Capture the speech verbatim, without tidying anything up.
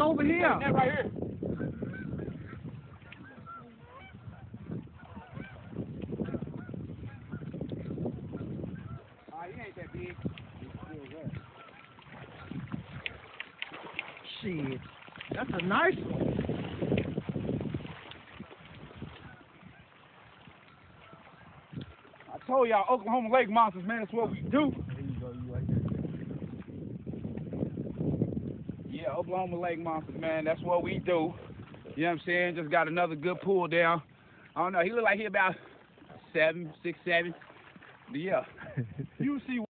over here. That right here. Ah, he ain't that big. Shit, that's a nice one. I told y'all, Oklahoma Lake monsters, man, that's what we do. There you go, you right there. Yeah, Oklahoma Lake monsters, man, that's what we do. You know what I'm saying? Just got another good pull down. I don't know, he look like he about seven, six, seven. But yeah, you see.